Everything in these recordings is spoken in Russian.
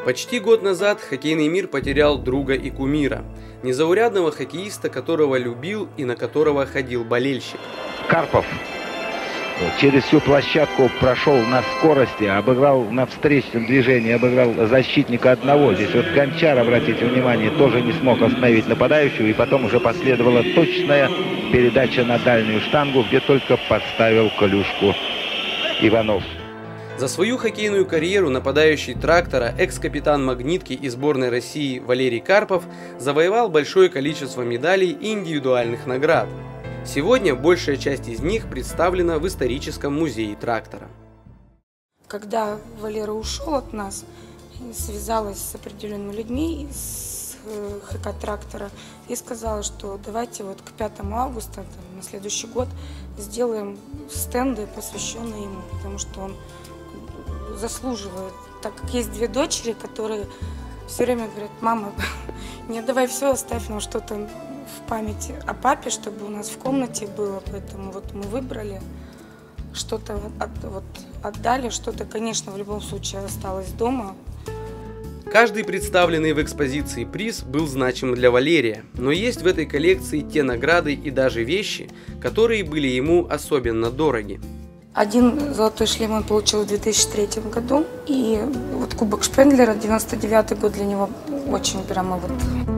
Почти год назад хоккейный мир потерял друга и кумира, незаурядного хоккеиста, которого любил и на которого ходил болельщик. Карпов через всю площадку прошел на скорости, обыграл на встречном движении, обыграл защитника одного. Здесь вот Гончар, обратите внимание, тоже не смог остановить нападающего. И потом уже последовала точная передача на дальнюю штангу, где только подставил клюшку Иванов. За свою хоккейную карьеру нападающий «Трактора», экс-капитан «Магнитки» и сборной России Валерий Карпов завоевал большое количество медалей и индивидуальных наград. Сегодня большая часть из них представлена в историческом музее «Трактора». Когда Валера ушел от нас, связалась с определенными людьми из ХК «Трактора» и сказала, что давайте вот к 5 августа, на следующий год, сделаем стенды, посвященные ему, потому что он заслуживает, так как есть две дочери, которые все время говорят: мама, не давай все, оставь нам что-то в память о папе, чтобы у нас в комнате было. Поэтому вот мы выбрали, что-то отдали, что-то, конечно, в любом случае осталось дома. Каждый представленный в экспозиции приз был значим для Валерия, но есть в этой коллекции те награды и даже вещи, которые были ему особенно дороги. Один золотой шлем он получил в 2003 году, и вот Кубок Шпенглера, 99 год, для него очень прямо вот.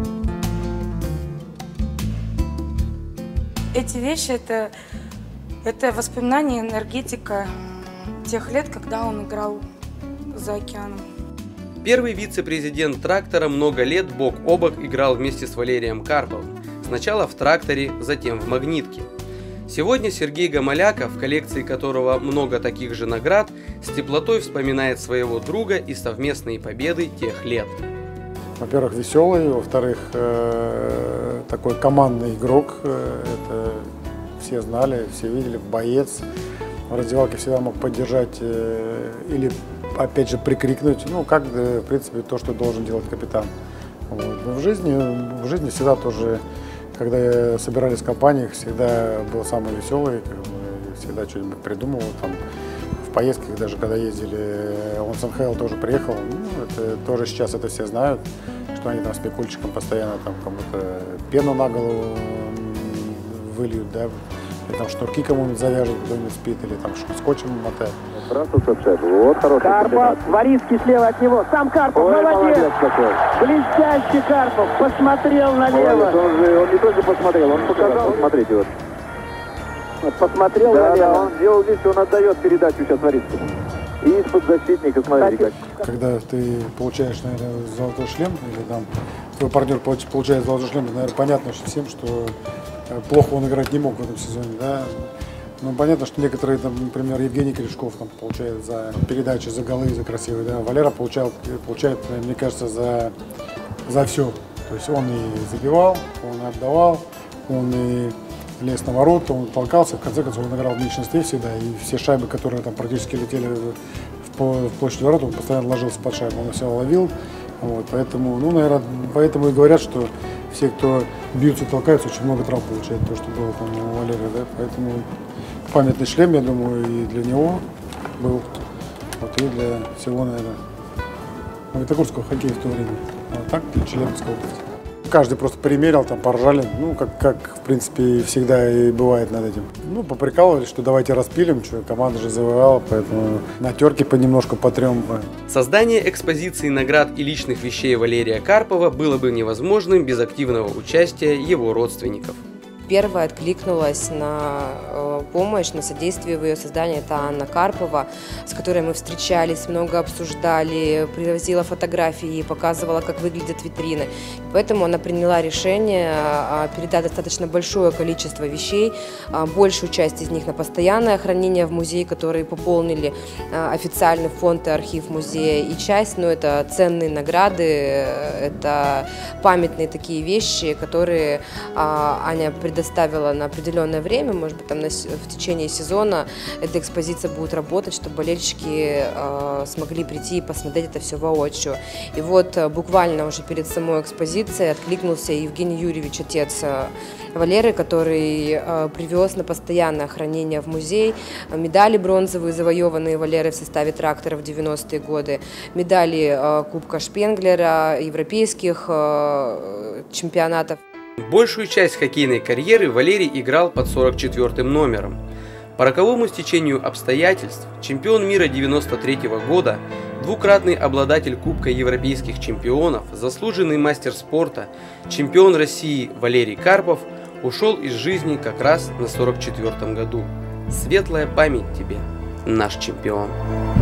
Эти вещи это воспоминания, энергетика тех лет, когда он играл за океаном. Первый вице-президент «Трактора» много лет бок о бок играл вместе с Валерием Карповым. Сначала в «Тракторе», затем в «Магнитке». Сегодня Сергей Гомоляка, в коллекции которого много таких же наград, с теплотой вспоминает своего друга и совместные победы тех лет. Во-первых, веселый, во-вторых, такой командный игрок, это все знали, все видели, боец. В раздевалке всегда мог поддержать или, опять же, прикрикнуть, ну, как, в принципе, то, что должен делать капитан. Вот. Но в жизни всегда тоже, когда собирались в компаниях, всегда был самый веселый, всегда что-нибудь придумывал. Там, в поездках, даже когда ездили, он с НХЛ тоже приехал, ну, это тоже сейчас это все знают, что они там с Микульчиком постоянно там кому-то пену на голову выльют, да, или там шнурки кому-нибудь завяжут, кто-нибудь спит, или там скотчем мотают. Вот хороший Карпов, Варицкий слева от него, сам Карпов, ой, молодец блестящий Карпов, посмотрел налево. Он не только посмотрел, он показал, посмотрите вот. Посмотрел налево. Да, он сделал здесь, он отдает передачу сейчас Варицкому. И из-под защитника, смотрите как. Когда ты получаешь, наверное, золотой шлем, или там твой партнер получает золотой шлем, наверное, понятно всем, что плохо он играть не мог в этом сезоне, да. Ну, понятно, что некоторые, там, например, Евгений Корешков там получает за передачи, за голы, за красивые, да. Валера получает, мне кажется, за все. То есть он и забивал, он и отдавал, он и лез на ворота, он толкался, в конце концов он играл в меньшинстве всегда, и все шайбы, которые там практически летели в площадь ворот, он постоянно ложился под шайбу, он все ловил. Вот, поэтому, ну, наверное, поэтому и говорят, что все, кто бьются и толкаются, очень много травм получает, то, что было там у Валерия, да, поэтому памятный шлем, я думаю, и для него был, вот, и для всего, наверное, магнитогорского хоккея в то время, а так для Челябинской области. Каждый просто примерил, там поржали, ну, как в принципе, всегда и бывает над этим. Ну, поприкалывались, что давайте распилим, что команда же завоевала, поэтому на терке понемножку потрем. Создание экспозиции наград и личных вещей Валерия Карпова было бы невозможным без активного участия его родственников. Первая откликнулась на помощь, на содействие в ее создании. Это Анна Карпова, с которой мы встречались, много обсуждали, привозила фотографии, показывала, как выглядят витрины. Поэтому она приняла решение передать достаточно большое количество вещей, большую часть из них на постоянное хранение в музее, которые пополнили официальный фонд и архив музея, и часть, ну, это ценные награды, это памятные такие вещи, которые Аня предоставила на определенное время, может быть, там в течение сезона эта экспозиция будет работать, чтобы болельщики смогли прийти и посмотреть это все воочию. И вот буквально уже перед самой экспозицией откликнулся Евгений Юрьевич, отец Валеры, который привез на постоянное хранение в музей медали бронзовые, завоеванные Валерой в составе трактора в 90-е годы, медали Кубка Шпенглера, европейских чемпионатов. Большую часть хоккейной карьеры Валерий играл под 44-м номером. По роковому стечению обстоятельств чемпион мира 93-го года, двукратный обладатель Кубка европейских чемпионов, заслуженный мастер спорта, чемпион России Валерий Карпов ушел из жизни как раз на 44-м году. Светлая память тебе, наш чемпион.